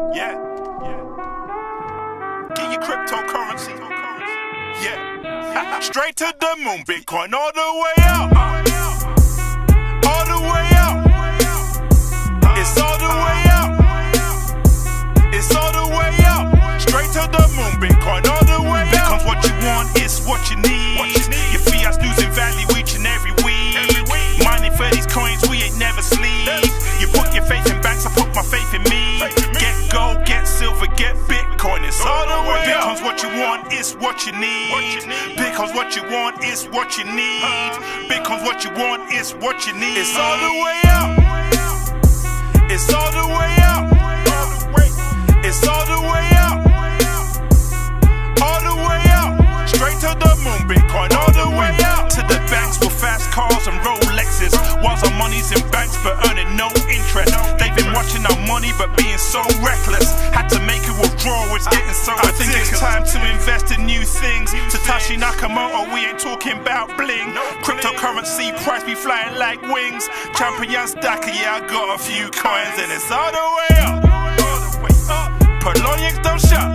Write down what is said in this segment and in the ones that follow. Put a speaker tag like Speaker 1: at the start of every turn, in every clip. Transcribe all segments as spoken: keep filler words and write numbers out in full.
Speaker 1: Yeah, yeah. Get your cryptocurrency. Yeah. Straight to the moon, Bitcoin all the way out. All the way out. It's all the way out. It's all the way out. Straight to the moon, Bitcoin all the way out. Bitcoin's what you want, it's what you need. Your fiat's losing value each and every week. Mining for these coins, we ain't never sleep. You put your faith in banks, I put my faith in me. Get gold, get silver, get Bitcoin. It's all the way out. Bitcoin's what you want, it's what you need. Bitcoin's what you want, it's what you need. Bitcoin's what you want, it's what you need. It's all the way out. It's all the way out. It's all the way out. All the way out. Straight to the moon, Bitcoin all the way out. To the banks with fast cars and Rolexes, whilst our money's in banks but earning no interest. They've been watching our money but being so reckless. Had to make it withdraw, it's getting so I think it's time to invest in new things. Satoshi Nakamoto, we ain't talking about bling. Cryptocurrency price be flying like wings. Champion stacker, yeah, I got a few coins and it's all the way up. Poloniex don't shut.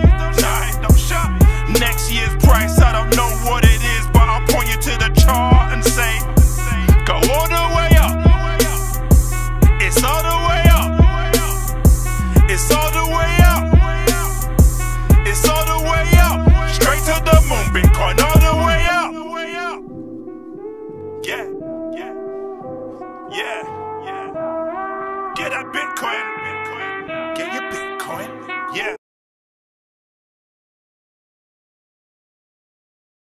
Speaker 1: Next year's price, I don't know what it is, but I'll point you to the chart and say, go all the way up. It's all the way up. It's all the way up. It's all the way up. Straight to the moon, Bitcoin all the way up. Yeah, yeah, yeah, yeah. Get that Bitcoin. Get your Bitcoin. Yeah.